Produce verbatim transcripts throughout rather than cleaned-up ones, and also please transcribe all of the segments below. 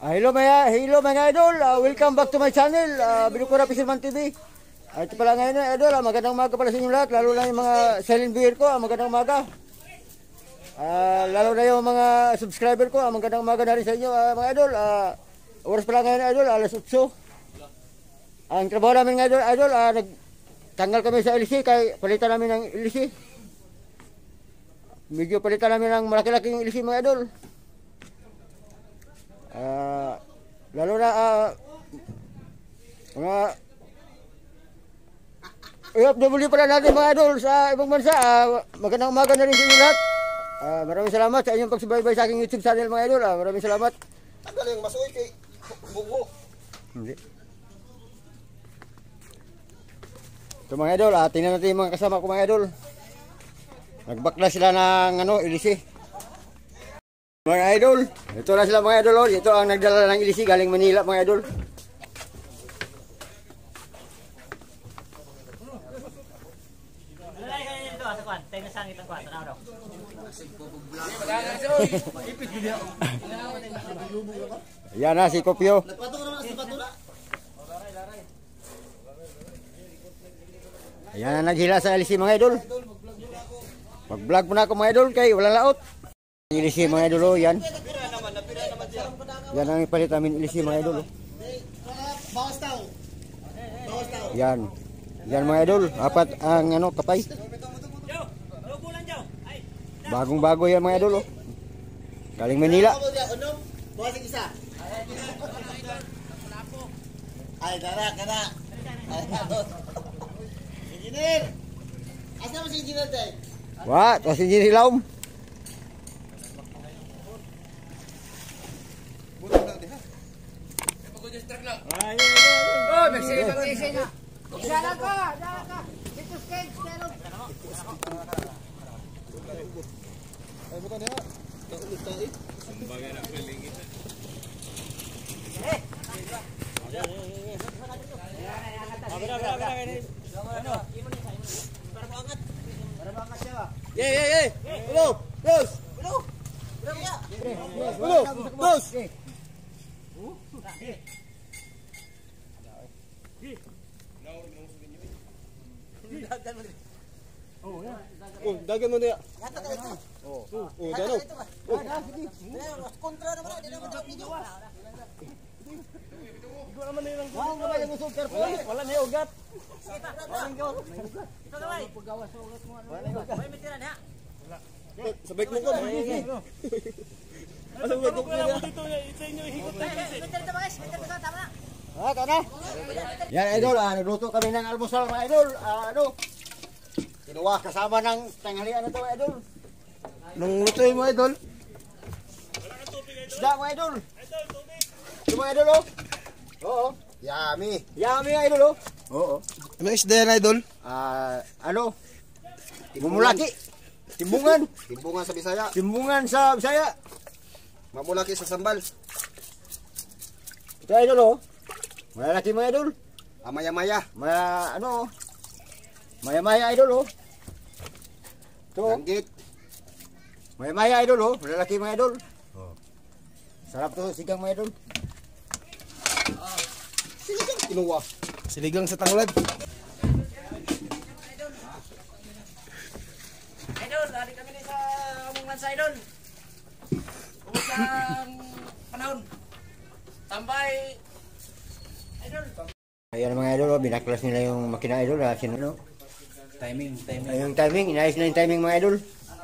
Ah, hello mga, hello mga idol, uh, welcome back to my channel, uh, Binukura Fisherman T V. Uh, ito pala ngayon uh, idol, uh, magandang umaga pala sa inyo lahat, lalo na yung mga silent viewer ko, uh, magandang umaga. Uh, lalo na yung mga subscriber ko, uh, magandang umaga na rin sa inyo uh, mga idol. Uh, oras pala ngayon idol, alas otso. Ang trabaho namin ngayon idol, idol uh, nagtanggal kami sa L C, kaya palitan namin ng L C. Medyo palitan namin ng malaki-laking L C mga idol. Uh, lalo na uh, mga I F W pala natin mga idol sa ibang bansa. Uh, magandang umaga na rin sa inyo lahat. Uh, maraming salamat sa inyong pagsubaybay sa aking YouTube channel mga idol. Uh, maraming salamat. Ang galing masuoy kay bugo. Hindi. Ito mga idol, uh, tingnan natin yung mga kasama ko mga idol. Nagbakla sila ng ano, ilisi. Mga idol, ito na sila mga idol. Ito ang nagdala ng ilisi galing Manila mga idol. Yan na si Kopyo. Ayan na naghila sa ilisi mga idol. Mag-vlog muna ako mga idol kay walang laot. Ilisi mga idol, yan. Yan ang ipalit namin ilisi mga idol. Bawas tao. Bawas tao. Yan. Yan mga idol, apat ang ano kapay. Bagong bago yan mga idol. Oh. Galing Manila. Bawas ang isa. Ay, dara, dara. Engineer. Asa mo si engineer day? Wah, tos engineer laum. Oh, bersih bersih na. Jalan ka, jalan ka. Dito stage pero. Ay bukan dia. Tak ulit tayo. Sembaga nak peling kita. Eh. Ada ada ada ini. Ano? Para banget. Para banget siya. Ye ye ye. Hello. Terus. Hello. Hello. Terus. Oh, dagan mo niya. Oh, oh, dano. Oh, sige. Kontra naman din naman daw video. Igo naman nilang ko. Wala ba yung sugar po? Wala na ugat. Ito na bay. Pagawas sa ugat mo. Bay mitira na. Wala. Sabay ko ko. Ano ba ko niya? Dito sa inyo higot tayo. Mitira ba guys? Mitira ba tama na? Ah, tara. Yan idol, ah, nagluto kami ng almusal mga idol. Ah, ano? Kinuha kasama ng tanghalian na ito mga idol. Nung lutoy mo idol. Isda mga idol. Ito mga idol oh. Oo. Yummy. Yummy mga idol oh. Oo. Ano isda yan idol? Ah, ano? Mumulaki. Timbungan. Timbungan sa Bisaya. Timbungan sa Bisaya. Mamulaki sa sambal. Ito idol oh. Malalaki mga idol. Amaya-maya. Maya ano? Maya-maya idol oh. Ito. Langgit. Maya-maya idol oh. Malalaki mga idol. Oh. Sarap to sigang mga idol. Siligang kinuha. Siligang sa tanglad. Idol, lari kami ni sa omongan sa idol. Umusang panahon. Tambay. Idol. Ayan mga idol, oh, binaklas nila yung makina idol. Ah, sino, no? Timing, timing. Ay, yung timing, inayos na yung timing mga idol.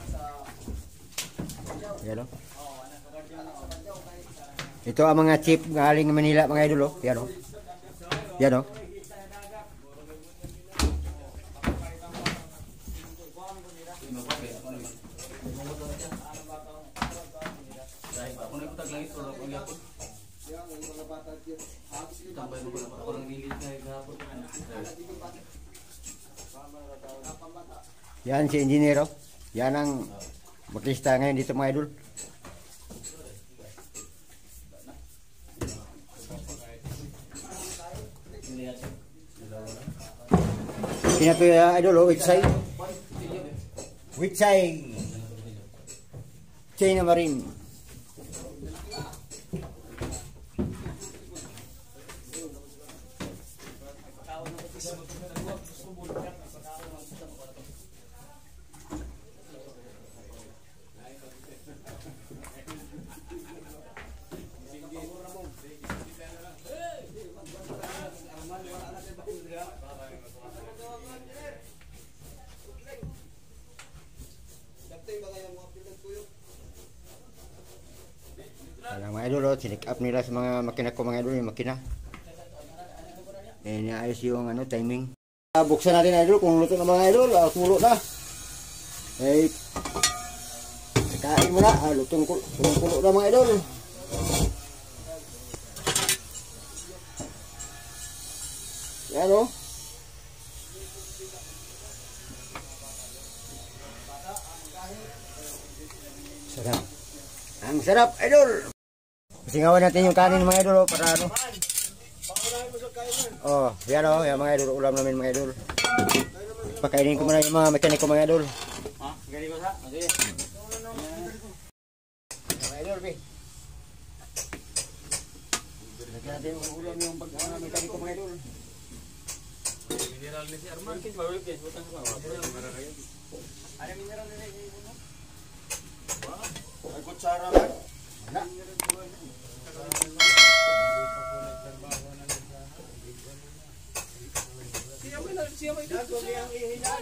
Ayan o. Oh. Ito ang mga chip galing Manila mga idol. Oh. Ayan o. Oh. Ayan o. Oh. Yan si engineer oh. Yan ang maglista ngayon dito mga idol. Pinato ya idol oh, which side? Which side? China Marine. up nila sa mga makina ko mga idol, yung makina. Eh, naayos yung ano, timing. Uh, buksan natin idol kung luto na mga idol, uh, kulo na. Eh, kain mo na, ah, lutong kulo, kulo na mga idol. Yan o. Sarap. Ang sarap, idol. Singawan natin yung kanin mga idol para ano. Oh, yan o, yan mga idol, ulam namin mga idol. Pakainin ko muna yung mga mekanik ko mga idol. Ha? Galing mo sa? Okay. Mga idol, be. Lagyan natin yung ulam yung mga mekanik ko mga idol. Mineral ni si Arman. Bawal guys, butang sa bawah. Ada mineral ni si Arman. Ay, kutsara man. Wala. Siya ba lang siya ba ito? Yang ihinan.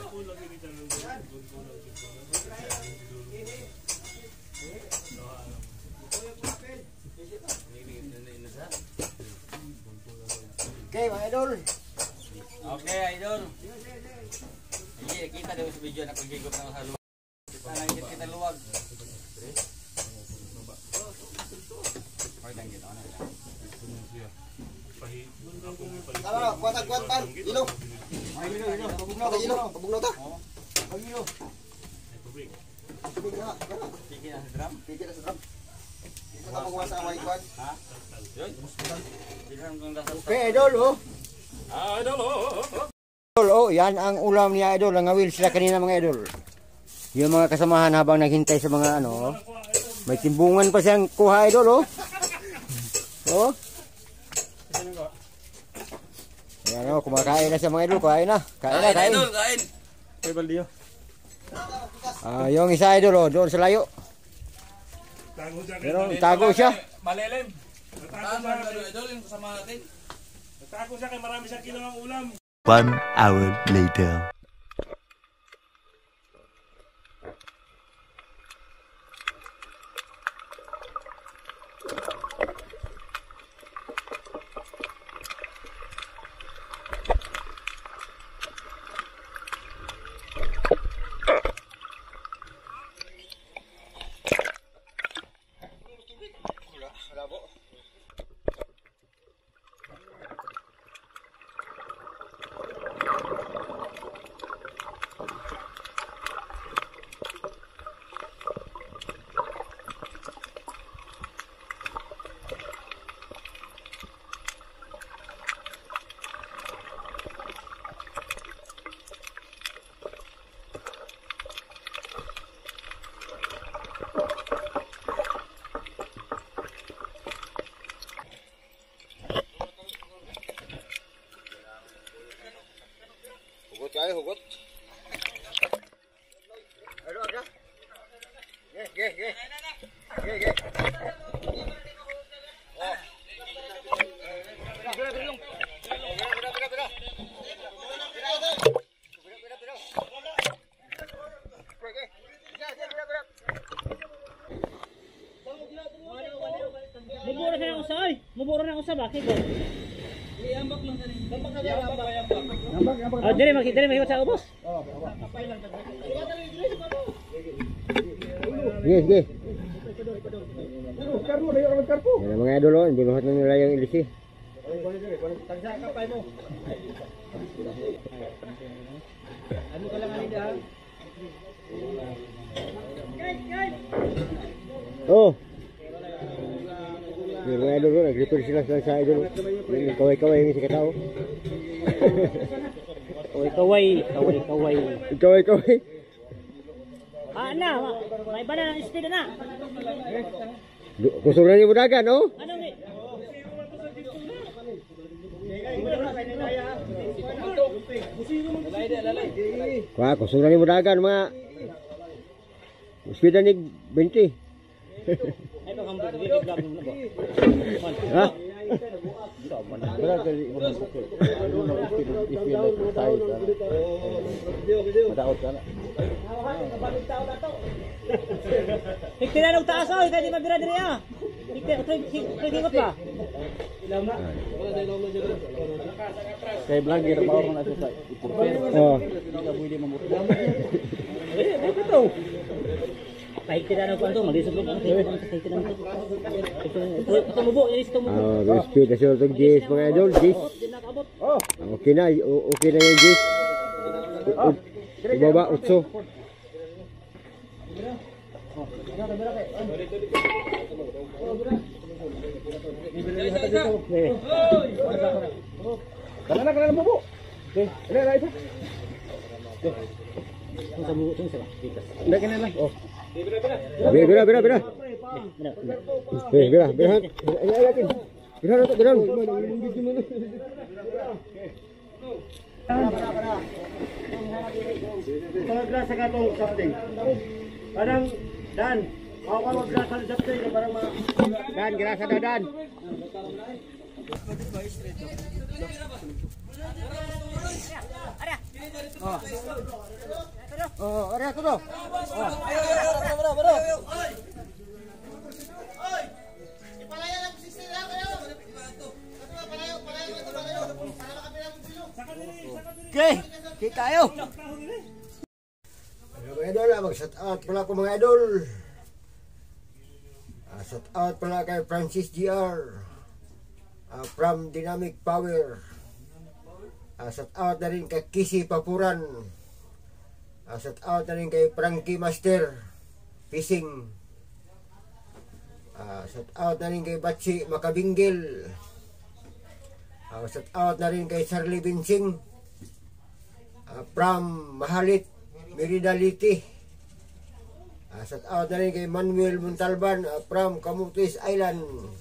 Okay, mga idol. Okay, idol. Iya, kita daw sa video na paghigop ng halo. Kita lang kita luwag. Tara, kuat kuat pan. Ilo. Ay, ilo, ilo. Pabugnaw ta, ilo. Pabugnaw ta. Ay, ilo. Tubig na. Sige na sa drum. Pigil na sa drum. Ito ta mo sa away kuan. Ha? Yun. Bilang kung dasal. Okay, idol, oh. Ah, idol. Idol, oh, yan ang ulam niya, idol. Nangawil sila kanina mga idol. Yung mga kasamahan habang naghintay sa mga ano, may timbungan pa siyang kuha, idol, oh. Oh. Yan, oh, kumakain na siya mga idol. Kain na. Kain na, kain. Idol, kain. Kay Baldio. Ah, yung isa, idol, oh, doon sa layo. Pero tago siya. Malilim. Tago siya, idol, yung kasama natin. Nagtago siya kay marami siyang kinuhang ulam. One hour later. Hugot kayo, hugot. Ano, ano? Ge, ge, ge. Ge, ge. Oh. Bira, bira, bira. Bira, bira, bira, bira. Bira, bira, bira. Ge, ge, bira, bira. Mubura na ako sa ay. Mubura na ako sa bakit ko. Iambak lang sa rin. Iambak na iambak. Ambak, ambak. Ah, dire maki dire mahiwat sa ubos. Ge, ge. Karpo, dayo ra karpo. Yan mga idol, oh, binuhat na nila yung ilisi. Tagsa ka pa mo. Ano ka lang anida? Oh. Yung mga idol, oh, nag-repair sila sa idol. Yung kaway-kaway yung si katao. Oy, kaway, kaway, kaway. Kaway-kaway. Ah, na, may bana ng speed na. Kusog na ni Budagan, oh. Ano ni? Wah, kusog na ni Budagan, mga. Speed na ni twenty. Ay pa kambot video vlog mo na ba? Ha? Wala kali mo ng bukid. Ano na speed speed na tayo. Madaot ka na. Higtinan og taas oy, kay di mabira diri ah. Ito, ito, ito ba? Kay vlogger pa ako na sa ipurper. Oh. Hindi ka pwede mamutla. Kahit tidak na kuanto, malisod mo. Kahit tidak na ito. Ito mo po, inis ito mo po. Ah, speed na siya itong Jis mga idol. Jis. Oh, Okay na, o- okay na yung Jis. Ibaba, utso. kana na kana na bubo. Okay, ala ala isa. Kung sa buko, sa bitas. Hindi kana lang. Oh. Bira, bira, bira, bira. Eh, bira, bira. Ay, ay, ay. Bira na to, bira. Pag-glass sa katong something. Parang, Dan, ako ka mag-glass sa something, parang mga... Dan, girasa na, Dan. Oh, area ko to. Okay, kita tayo. Mga idol, ah, mag-shout out pala ko mga idol. Ah, shout out pala kay Francis G R ah, from Dynamic Power. Ah, shout out na rin kay Kisi Papuran. Ah, shout out na rin kay Frankie Master Fishing. Ah, shout out na rin kay Batsi Makabinggil. Ah, shout out na rin kay Charlie Binsing ah, from Mahalit Meridaliti. Uh, shout out na rin kay Manuel Montalban uh, from Camotes Island.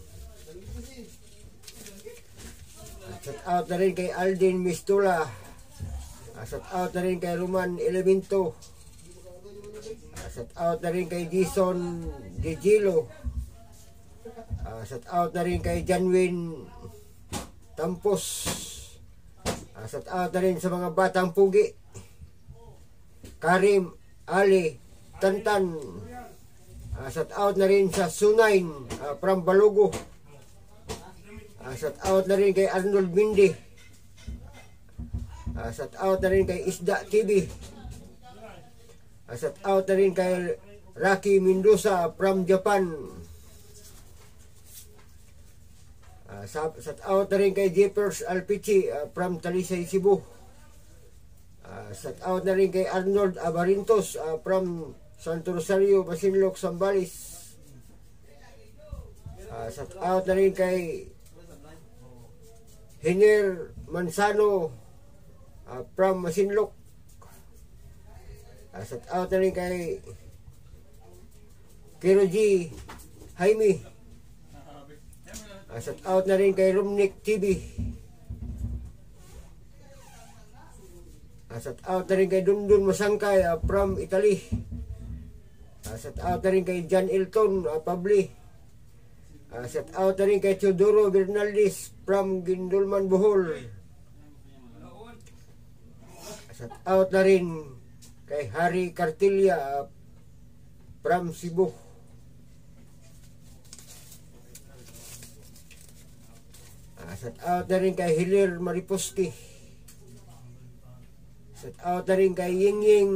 Uh, shout out na rin kay Aldin Mistula. Uh, shout out na rin kay Roman Elemento. Uh, shout out na rin kay Jason Digilo. Uh, shout out na rin kay Janwin Tampos. Uh, shout out na rin sa mga batang pugi. Karim, Ali, Tantan. Uh, shout out na rin sa Sunain uh, from Balugo. Uh, shout out na rin kay Arnold Mindi. Uh, shout out na rin kay Isda T V. Uh, shout out na rin kay Rocky Mendoza from Japan. Uh, shout out na rin kay Jeepers Alpici uh, from Talisay, Cebu. Uh, shout out na rin kay Arnold Abarintos uh, from Santo Rosario, Masinloc, Zambales. Uh, shout out na rin kay Hiner Mansano uh, from Masinloc. Uh, shout out na rin kay Kiroji Jaime. Uh, shout out na rin kay Rumnik T V. Uh, shout out na rin kay Dundun Masangkay uh, from Italy. Uh, shout out na rin kay John Elton uh, Pabli. Uh, shout out na rin kay Teodoro Bernaldez from Gindulman, Bohol. Uh, shout out na rin kay Harry Cartilla uh, from Cebu. Uh, shout out na rin kay Hilir Mariposki. Shout out na rin kay Ying Ying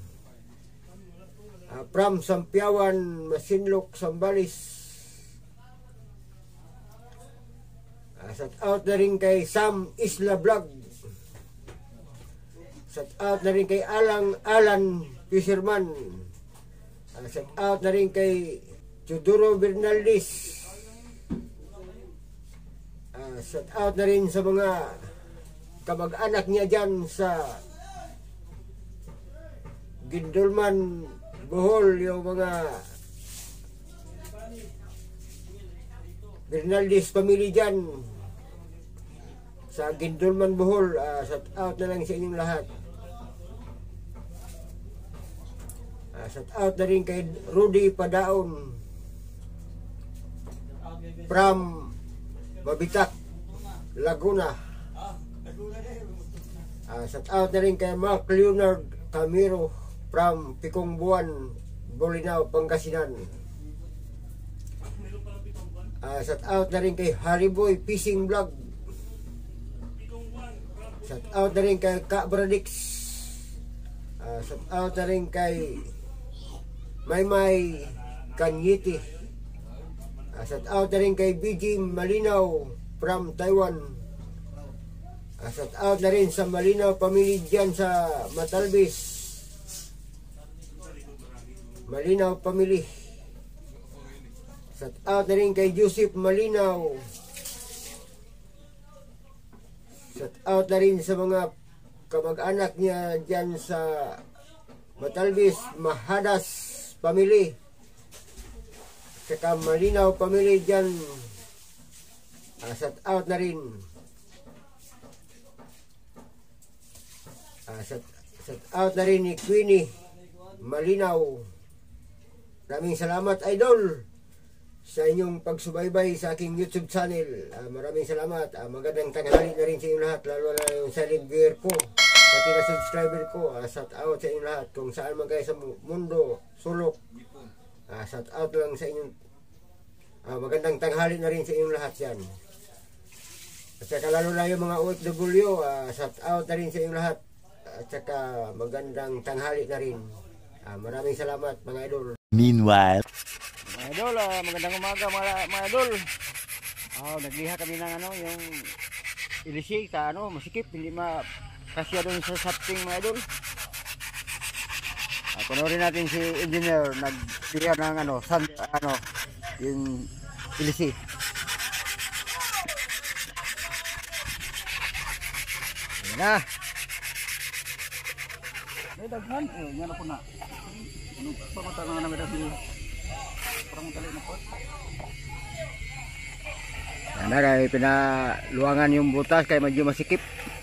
uh, from Sampiawan, Masinloc, Zambales. Uh, shout out na rin kay Sam Isla Vlog. Shout out na rin kay Alang Alan Fisherman. Uh, shout out na rin kay Teodoro Bernaldez. Uh, shout out na rin sa mga kamag-anak niya dyan sa Gindulman, Bohol, yung mga Bernaldez family dyan sa Gindulman, Bohol. Uh, shout out na lang sa inyong lahat. Uh, shout out na rin kay Rudy Padaon from Babitak, Laguna. Uh, shout out na rin kay Mark Leonard Camiro from Pikong Buwan, Bolinao, Pangasinan. Uh, shout out na rin kay Hariboy Fishing Vlog. Shout out na rin kay Kabradix. Uh, shout out na rin kay Maymay Kanyiti. Uh, shout out na rin kay B G Malinaw from Taiwan. Uh, shout out na rin sa Malinaw family dyan sa Matalbis. Malinaw family. Shout out na rin kay Joseph Malinaw. Shout out na rin sa mga kamag-anak niya dyan sa Matalbis, Mahadas family. Saka Malinaw family dyan. Uh, shout out na rin. Uh, shout, shout out na rin ni Queenie Malinaw. Maraming salamat, idol, sa inyong pagsubaybay sa aking YouTube channel. Uh, maraming salamat. Uh, magandang tanghali na rin sa inyong lahat, lalo na yung silent viewer ko, pati na subscriber ko. Uh, shout out sa inyong lahat kung saan man kayo sa mundo, sulok. Uh, shout out lang sa inyong uh, magandang tanghali na rin sa inyong lahat yan. At saka lalo na yung mga O F W, uh, shout out na rin sa inyong lahat. At saka magandang tanghali na rin. Uh, maraming salamat mga idol. Meanwhile, Mga idol, uh, magandang umaga mga, mga idol. Oh, nagliha kami ng ano, yung ilisi sa ano, masikip, hindi makasya doon sa sapting mga idol. Uh, Panoorin natin si engineer nagliha ng ano, sand, ano, yung ilisi. Ayan na. May daghan, eh, yan ako na. Ano pa matanong na namin dahil parang tali na po. Yan na, kaya pinaluangan yung butas kaya medyo masikip.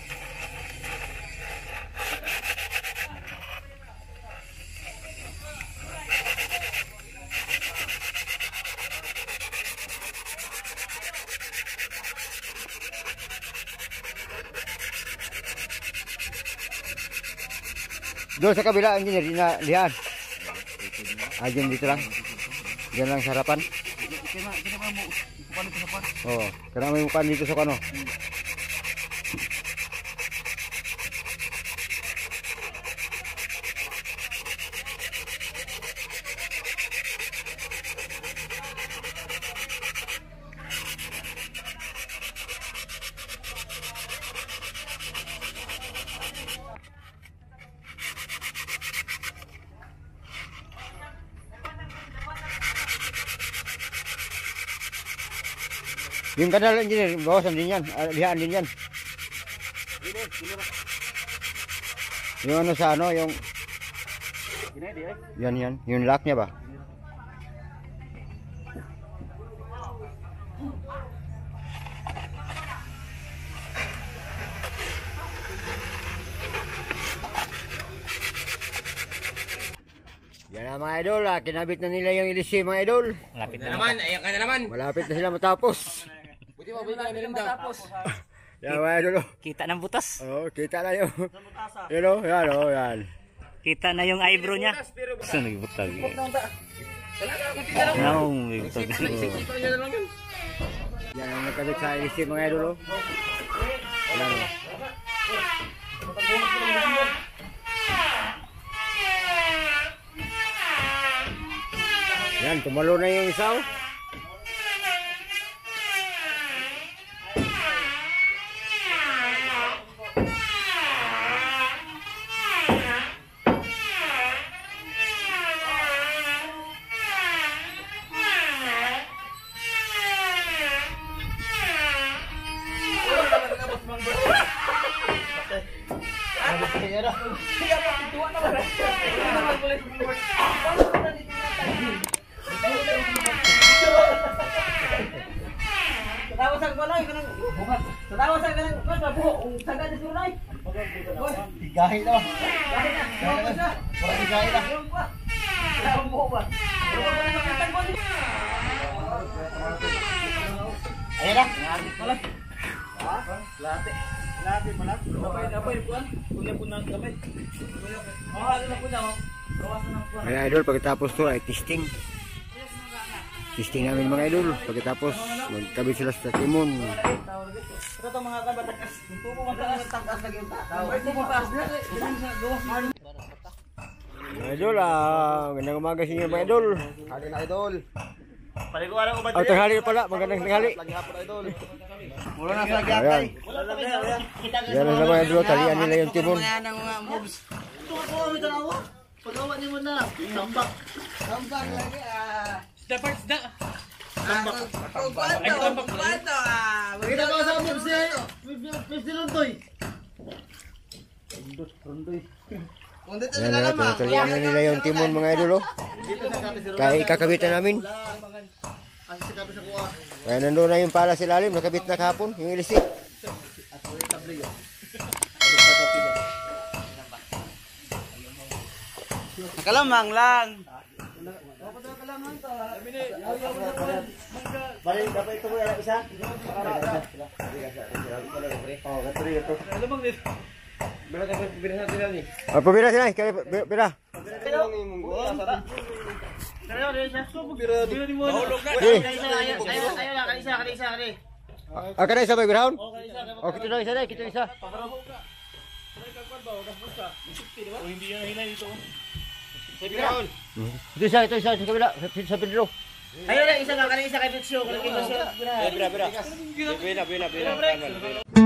Doon sa kabila, engineer, di na lihan. Ah, dyan dito lang. Dyan lang sa harapan. Oo, kaya may mukaan dito sa kano. Yung kanal engineer, bawasan din yan, uh, lihaan din yan. Yung ano sa ano, yung yan yan, yung lock niya ba? Yan na mga idol, ah, kinabit na nila yung ilisi mga idol. Malapit na Naman, ayan ka na naman. Malapit na sila matapos. Buti mo, buti ka na matapos. Yan mga idol. oh. Kita ng butas. Oh, kita na yung. Yan o, yan o, yan. Kita na yung eyebrow niya. Saan nagbutag? No, nagbutag. Yan ang nagkabit sa ilisi mga idol. oh. Yan o. Yan, tumalo na yung isa o. Tatawa sa kanay, kanang bukas. Tatawa sa kanang bukas, mabuho. Ang sagad sa kanay. Tigahin na. Dahil na, bukas na. Parang tigahin na. Ayun pa. Wala akong buho ba? Ayan na. Malak. Ha? Late. Late malak. Kapay, kapay, puan. Kunya po ng kapay. Oh, ano na po na, oh. Gawas na ng puan. Ay idol, pagkatapos to ay testing. Testing namin mga idol. Pagkatapos, magkabit sila sa timon. Ito to mga kabatakas. Tubo man taas tagas lagi yung tao. Ay tubo taas na. Mga idol, ah, magandang umaga sa inyo mga idol. Hali na idol. Paliguan ako ba? Oh, tanghali pala, magandang tanghali. Lagi hapon idol. Wala na sa Ayan. Wala pa kayo. Kita Yan na mga idol, talian nila yung timon. ng mga moves. Ito ako kami tanawa. Pagawa niyo mo na. Tambak. Tambak lagi ah. The first da. Tambak. Ay tambak. Pato ah. Kita ko sa moves niya. Moves ni Lundoy. Rundot, rundoy. Yan na, talian na nila yung timon mga idol. Oh. Kaya ikakabitan namin. Kaya nandun na yung pala sa ilalim, nakabit na kahapon, yung ilisik. Kalamang lang. Balik, dapat ito mo yung isa? Oo, katri ito. Oh, pabira sila, kaya pabira. Ah, kada isa ba ibirahon? Oh, kita na isa na, kita isa. Hindi yan hinay dito. Ito isa, ito isa, sa kabila, sa Pedro. Ayun na, isa ka, kanina isa kay Pitsyo. Kanina isa. Bira, bira. Bira, bira, bira.